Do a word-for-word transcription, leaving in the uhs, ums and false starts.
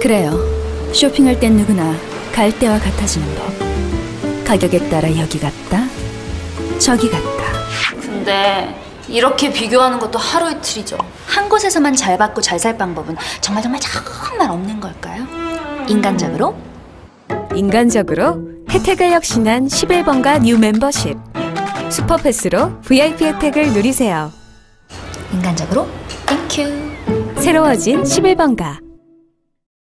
그래요. 쇼핑할 땐 누구나 갈 때와 같아지는 법. 가격에 따라 여기 같다, 저기 같다. 근데 이렇게 비교하는 것도 하루 이틀이죠. 한 곳에서만 잘 받고 잘 살 방법은 정말 정말 정말 없는 걸까요? 인간적으로? 인간적으로 혜택을 혁신한 십일 번가 뉴 멤버십. 슈퍼패스로 브이아이피 혜택을 누리세요. 인간적으로? 땡큐. 새로워진 십일 번가.